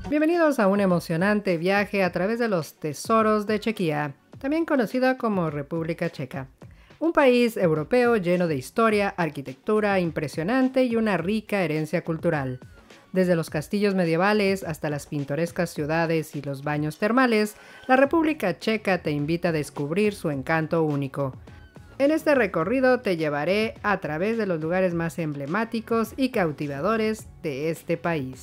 Bienvenidos a un emocionante viaje a través de los tesoros de Chequia, también conocida como República Checa. Un país europeo lleno de historia, arquitectura impresionante y una rica herencia cultural. Desde los castillos medievales hasta las pintorescas ciudades y los baños termales, la República Checa te invita a descubrir su encanto único. En este recorrido te llevaré a través de los lugares más emblemáticos y cautivadores de este país.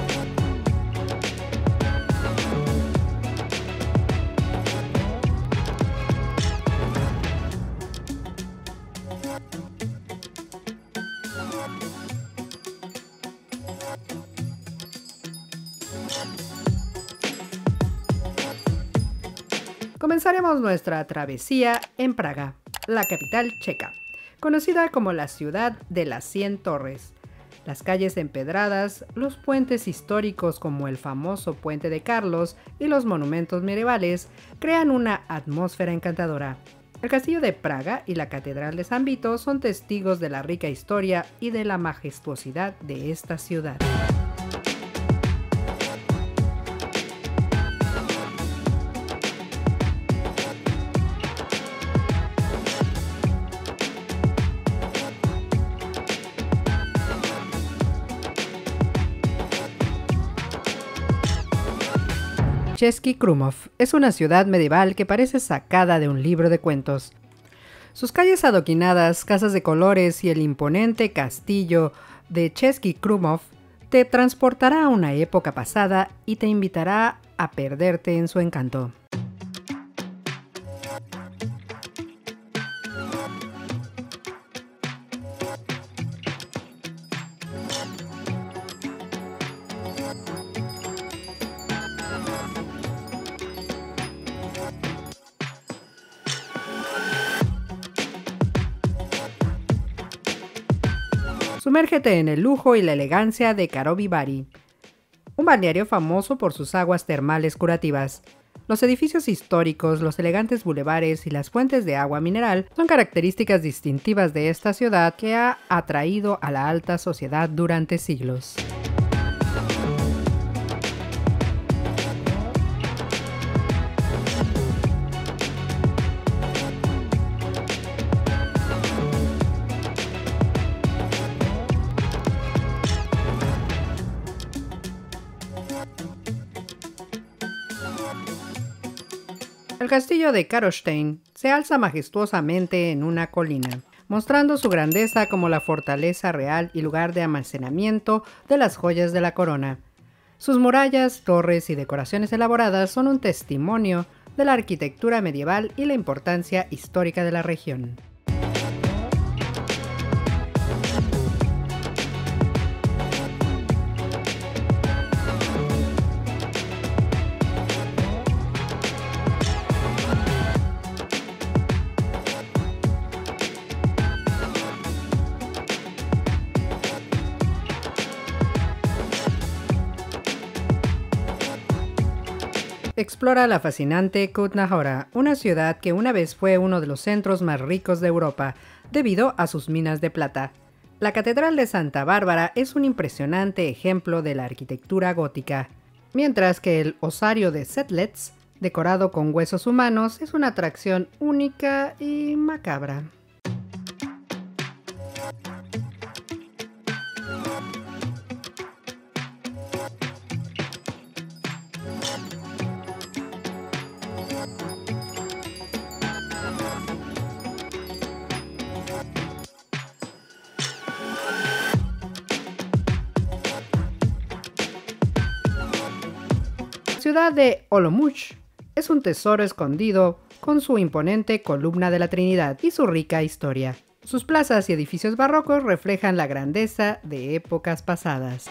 Comenzaremos nuestra travesía en Praga, la capital checa, conocida como la ciudad de las 100 torres. Las calles empedradas, los puentes históricos como el famoso Puente de Carlos y los monumentos medievales crean una atmósfera encantadora. El castillo de Praga y la catedral de San Vito son testigos de la rica historia y de la majestuosidad de esta ciudad. Český Krumlov es una ciudad medieval que parece sacada de un libro de cuentos. Sus calles adoquinadas, casas de colores y el imponente castillo de Český Krumlov te transportará a una época pasada y te invitará a perderte en su encanto. Sumérgete en el lujo y la elegancia de Karlovy Vary, un balneario famoso por sus aguas termales curativas. Los edificios históricos, los elegantes bulevares y las fuentes de agua mineral son características distintivas de esta ciudad que ha atraído a la alta sociedad durante siglos. El castillo de Karlstein se alza majestuosamente en una colina, mostrando su grandeza como la fortaleza real y lugar de almacenamiento de las joyas de la corona. Sus murallas, torres y decoraciones elaboradas son un testimonio de la arquitectura medieval y la importancia histórica de la región. Explora la fascinante Kutná Hora, una ciudad que una vez fue uno de los centros más ricos de Europa, debido a sus minas de plata. La Catedral de Santa Bárbara es un impresionante ejemplo de la arquitectura gótica, mientras que el osario de Sedlec, decorado con huesos humanos, es una atracción única y macabra. La ciudad de Olomouc es un tesoro escondido con su imponente columna de la Trinidad y su rica historia. Sus plazas y edificios barrocos reflejan la grandeza de épocas pasadas.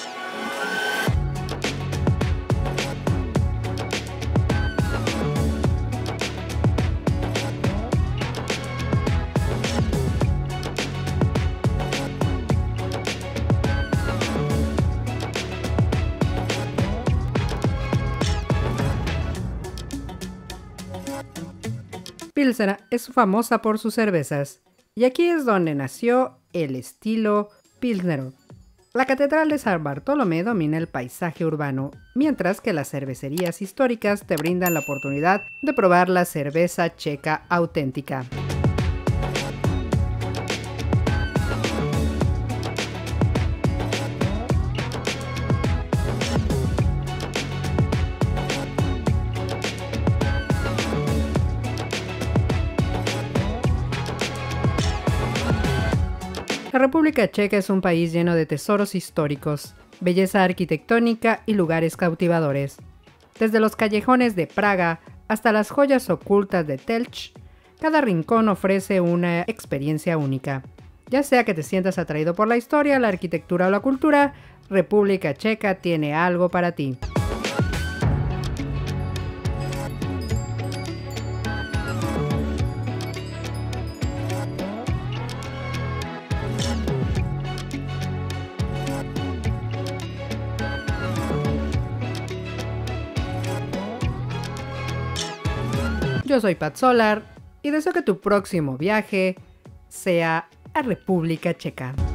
Pilsen es famosa por sus cervezas, y aquí es donde nació el estilo pilsnero. La Catedral de San Bartolomé domina el paisaje urbano, mientras que las cervecerías históricas te brindan la oportunidad de probar la cerveza checa auténtica. La República Checa es un país lleno de tesoros históricos, belleza arquitectónica y lugares cautivadores. Desde los callejones de Praga hasta las joyas ocultas de Telch, cada rincón ofrece una experiencia única. Ya sea que te sientas atraído por la historia, la arquitectura o la cultura, República Checa tiene algo para ti. Yo soy Pat Solar y deseo que tu próximo viaje sea a República Checa.